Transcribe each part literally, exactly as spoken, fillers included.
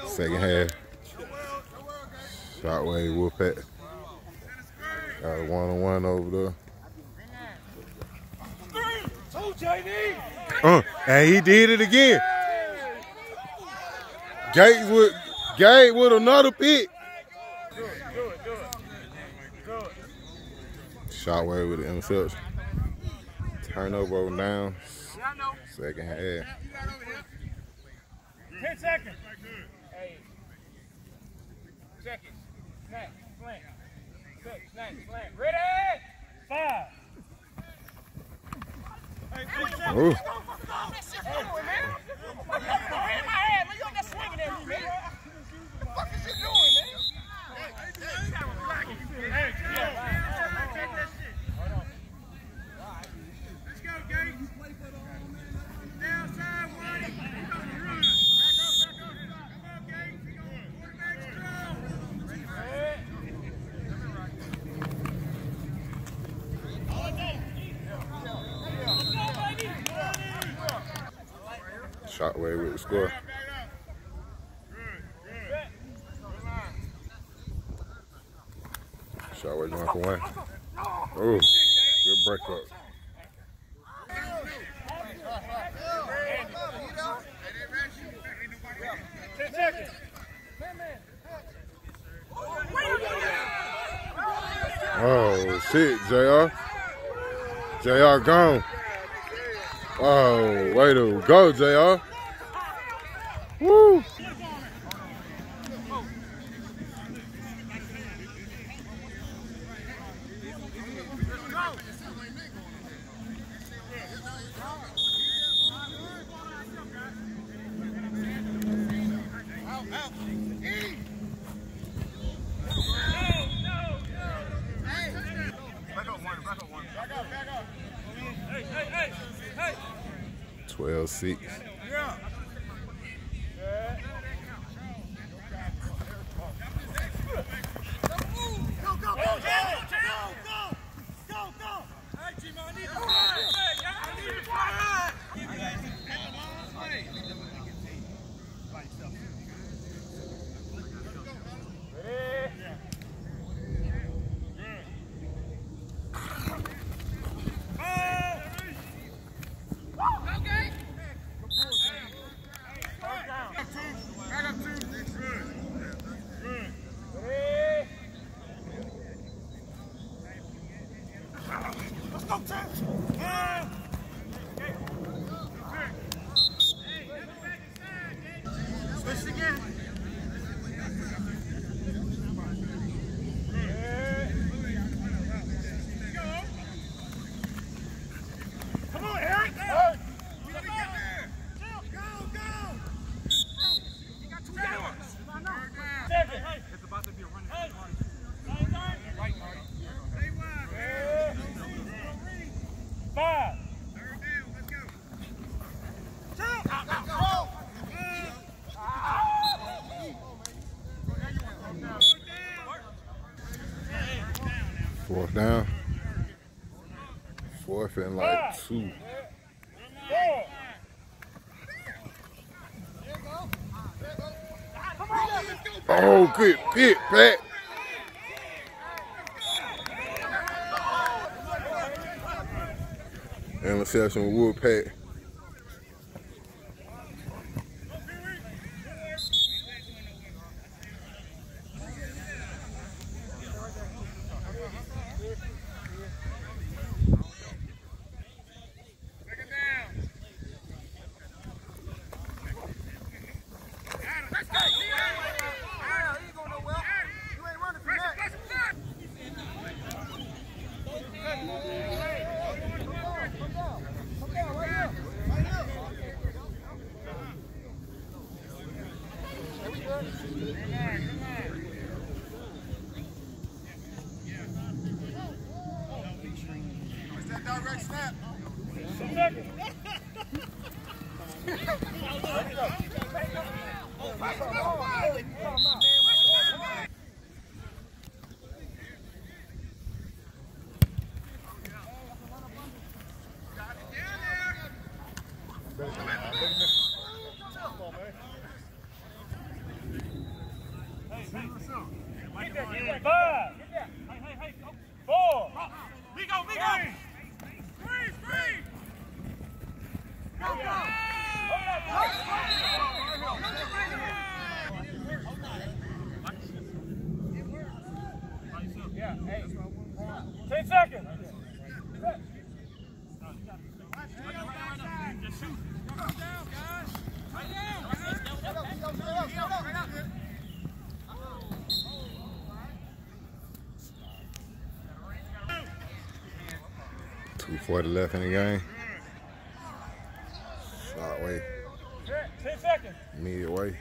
Second half. Shockwave, Wolfpac. Got a one-on-one over there. Uh, and he did it again. Gates with Gabe with another pick. Shockwave with the interception. Turnover on down. Second half. Ten seconds. Hey. Seconds. Snap. Slant. Six. Snap. Slant. Ready? Five. Hey, Ooh. Shockwave with the score. Shockwave going for one. Oh, good break up. ten seconds. Oh, shit, J R. J R gone. Oh, way to go, J R. Woo! twelve six. Fourth down. Fourth and like two. Oh, good pick, Pat. Interception with Wolfpac. Direct snap. Get that, get that. Five. Get that. Hey, hey, hey. Four. We go, we go. Freeze, freeze. Go, go. Yeah, hey. Ten seconds. Just shoot. Go down, guys. Right down. two forty left in the game. Shockwave. Ten seconds. Midway.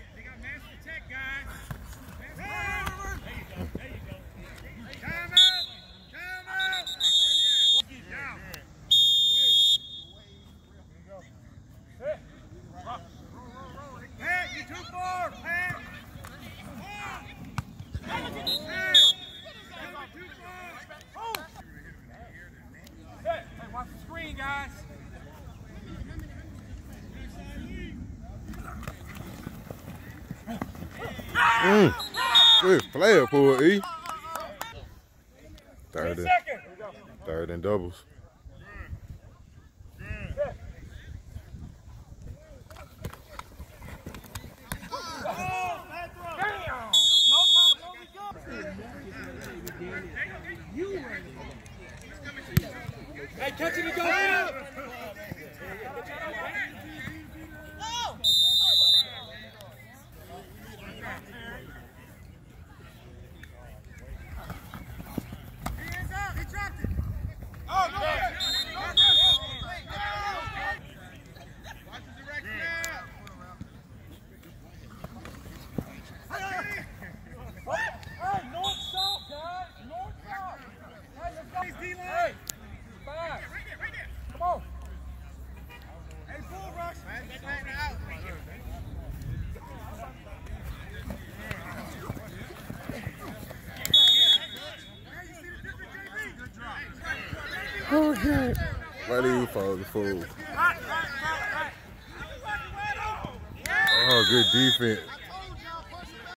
Watch the screen, guys. Mm. Good player pull, E. Third and, third and doubles. Hey, catch it and go out! Hands up, he dropped it! Oh, no! Watch the direction now! Hey, north south, guys! North south! Hey, let's go! Hey! Five. Come on. Hey, full rush. Out. Oh, good. Why do you follow the fool? Oh, good defense.